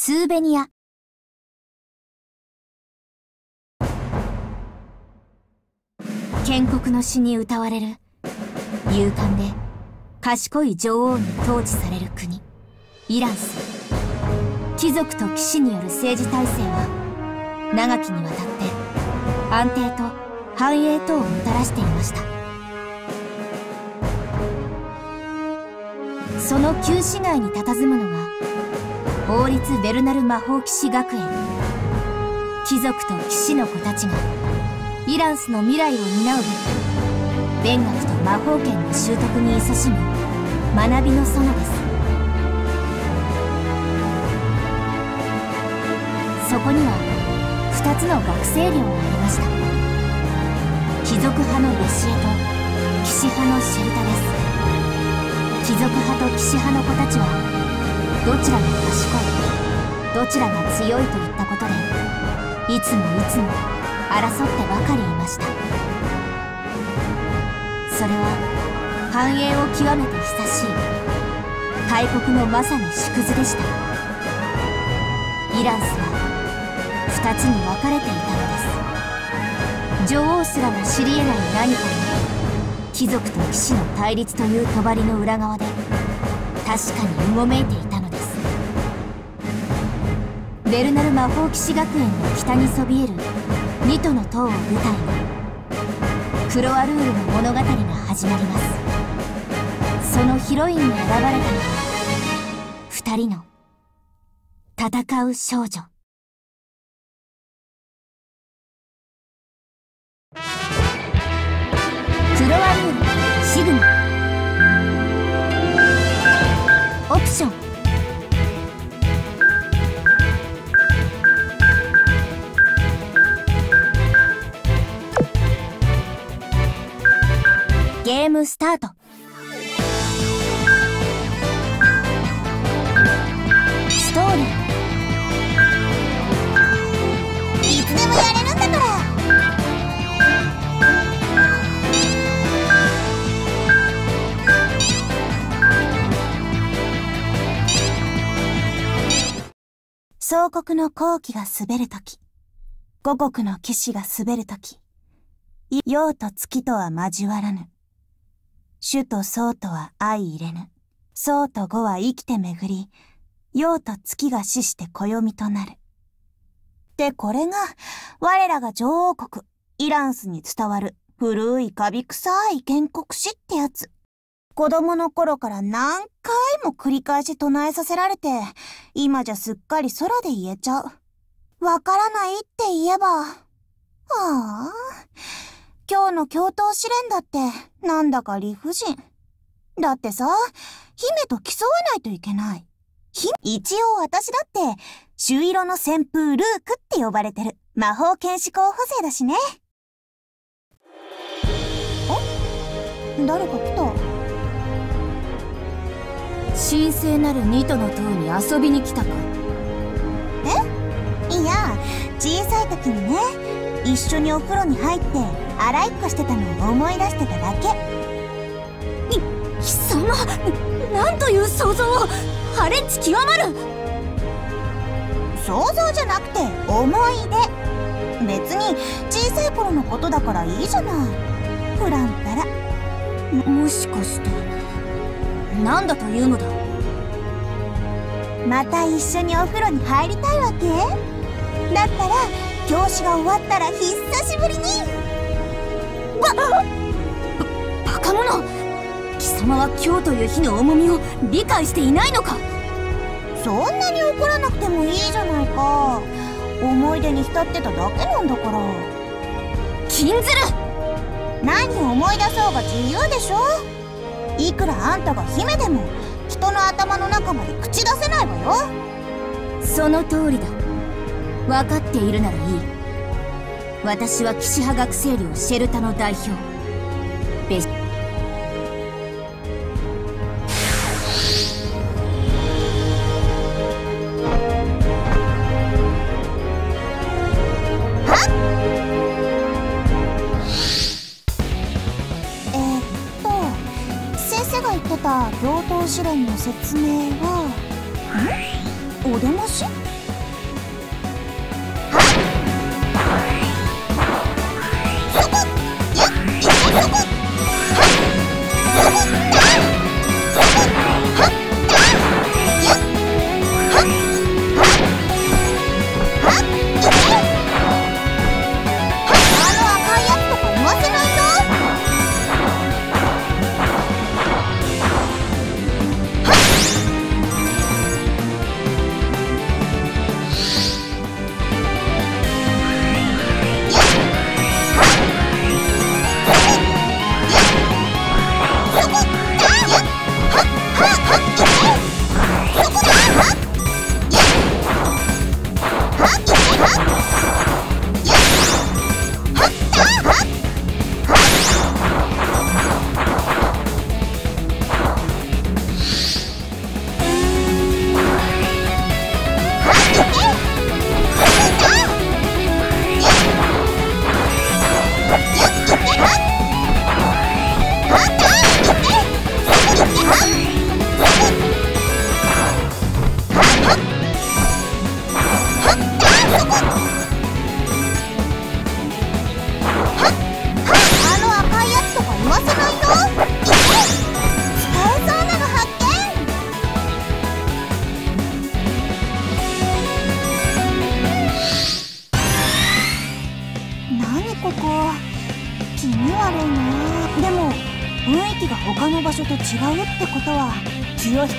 スーベニア。建国の詩に歌われる勇敢で賢い女王に統治される国イランス。貴族と騎士による政治体制は長きにわたって安定と繁栄とをもたらしていました。その旧市街に佇むのが王立ベルナル魔法騎士学園。貴族と騎士の子たちがイランスの未来を担うべく勉学と魔法剣の習得に勤しむ学びの園です。そこには2つの学生寮がありました。貴族派のレシエと騎士派のシェルタです。貴族派と騎士派の子たちはどちらが賢い、どちらが強いといったことでいつも争ってばかりいました。それは繁栄を極めて久しい大国のまさに縮図でした。イランスは2つに分かれていたのです。女王すらも知り得ない何かが貴族と騎士の対立という帳の裏側で確かにうごめいていたのです。ベルナル魔法騎士学園の北にそびえるニトの塔を舞台にクロアルールの物語が始まります。そのヒロインに選ばれたのは2人の戦う少女。クロアルールシグマ。オプションゲームスタート。ストーリーいつでもやれるんだから。 総国の好機が滑るとき、五国の騎士が滑るとき、陽と月とは交わらぬ。主と宗とは相入れぬ。宗と呉は生きて巡り、陽と月が死して暦となる。で、これが、我らが女王国、イランスに伝わる古いカビ臭い建国史ってやつ。子供の頃から何回も繰り返し唱えさせられて、今じゃすっかり空で言えちゃう。わからないって言えば。今日の教頭試練だって、なんだか理不尽。だってさ、姫と競わないといけない。一応私だって、朱色の旋風ルークって呼ばれてる魔法剣士候補生だしね。誰か来た？ 神聖なるニトの塔に遊びに来たか？ いや、小さい時にね、一緒にお風呂に入って洗いっこしてたのを思い出してただけ。 貴様、なんという想像を。ハレンチ極まる。 想像じゃなくて思い出。別に小さい頃のことだからいいじゃない。プランタラ。 もしかして何だというのだ。 また一緒にお風呂に入りたいわけ？だったら教師が終わったら久しぶりに。 バカ者。貴様は今日という日の重みを理解していないのか？ そんなに怒らなくてもいいじゃないか。思い出に浸ってただけなんだから。 禁ずる。 何を思い出そうが自由でしょ。いくらあんたが姫でも人の頭の中まで口出せないわよ。 その通りだ。分かっているならいい。私は騎士派学生寮シェルタの代表先生が言ってた教頭試練の説明は、お出まし？ 場所と違うってことは気を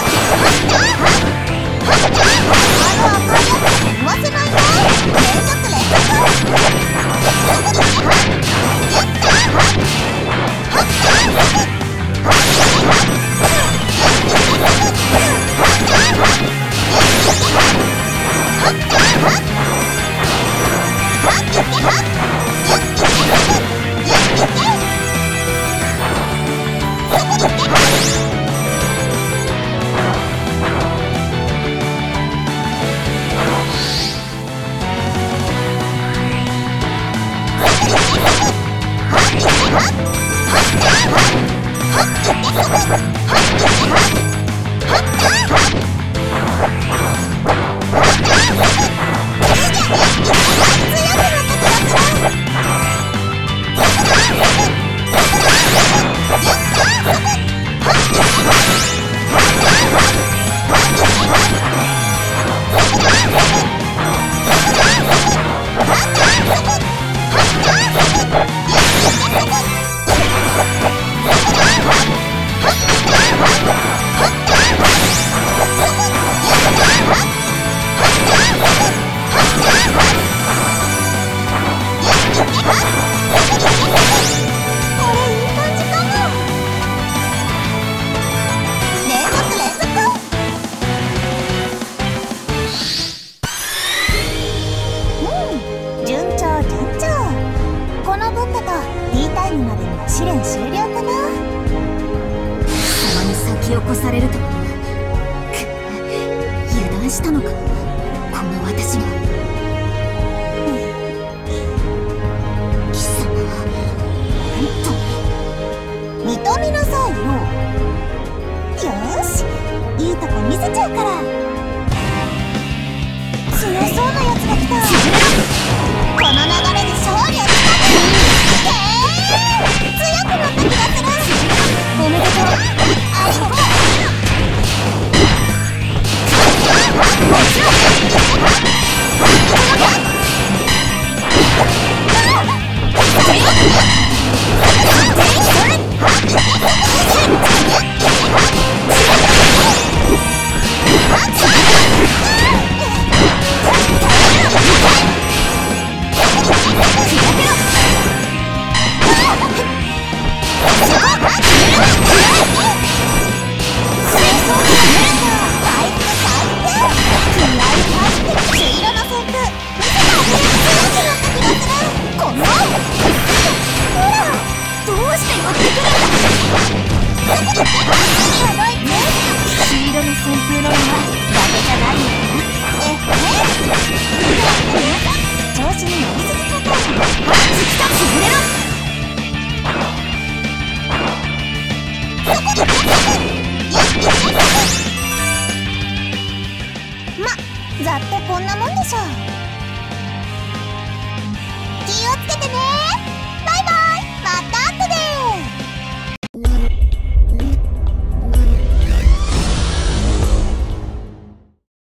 忘れないよ。連続試練終了かな。 貴様に先を越されるとは。油断したのか、この私が。貴様は本当に認めなさいよ。よーし、いいとこ見せちゃうから。強そうなやつが来た。この流れで勝利をつかむ。強くなった気がする。おめでとう。ありがとう。ざっとこんなもんでしょ。気をつけてね。